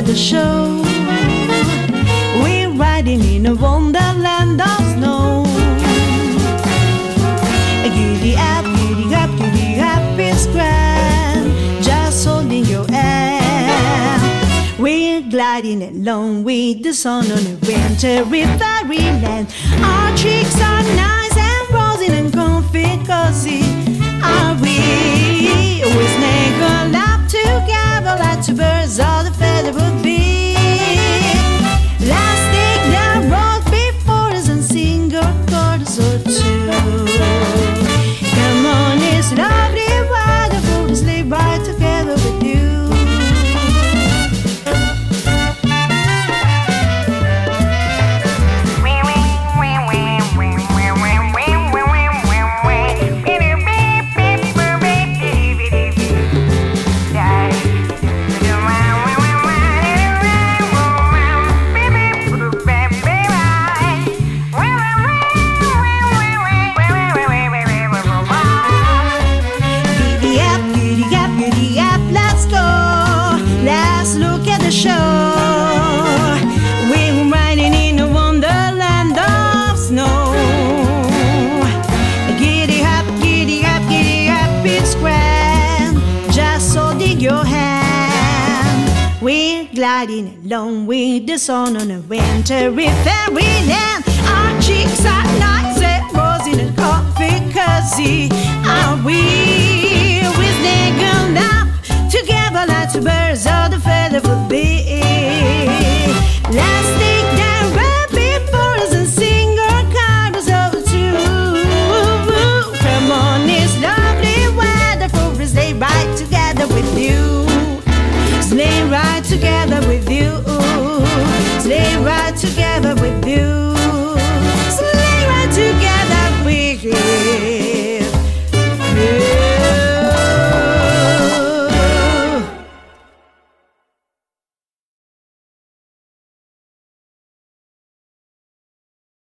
the show. We're riding in a wonderland of snow. Giddy up, giddy up, giddy up, it's grand, just holding your hand. We're gliding along with the sun on a wintry fairyland. Our cheeks are nice and rosy and comfy, cozy. Are we? We snuggle up together like two birds of the feather would be. Let's take the road before us and sing a chorus or two. Come on, it's lovely weather for to sleep right together with you. Look at the shore. We're riding in a wonderland of snow. Giddy up, giddy up, giddy up, it's grand, just holding your hand. We're gliding along with the sun on a wintry fairyland. Our cheeks are nice and rosy and coffee cozy.